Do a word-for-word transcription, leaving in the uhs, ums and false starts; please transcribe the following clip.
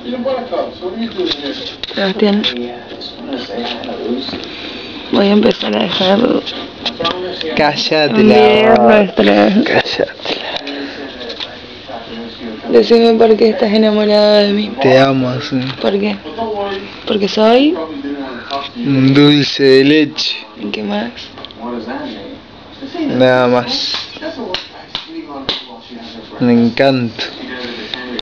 Sebastián, voy a empezar a dejar Cállate enviar la nuestras... Cállate. Decime por qué estás enamorado de mí. Te amo, sí. ¿Por qué? Porque soy... Un dulce de leche. ¿Y qué más? Nada más. Un encanto.